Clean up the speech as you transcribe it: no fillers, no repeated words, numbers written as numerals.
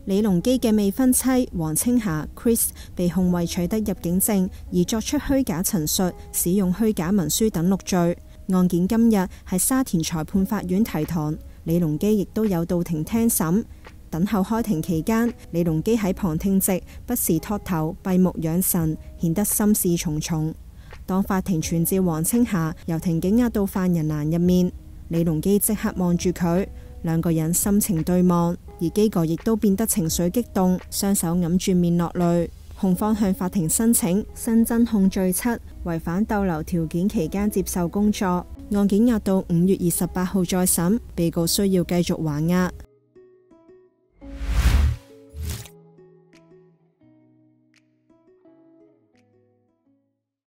李龍基嘅未婚妻黃青霞 Chris 被控為取得入境證而作出虛假陳述、使用虛假文書等6罪。案件今日喺沙田裁判法院提堂，李龍基亦都有到庭聽審。等候開庭期間，李龍基喺旁聽席不時托頭閉目養神，顯得心事重重。當法庭傳召黃青霞由庭警押到犯人欄入面，李龍基即刻望住佢，兩個人心情對望，而基哥亦都變得情緒激動，雙手揞住面落淚。控方向法庭申請新增控罪7，違反逗留條件期間接受工作。案件押到5月28號再審，被告需要繼續還押。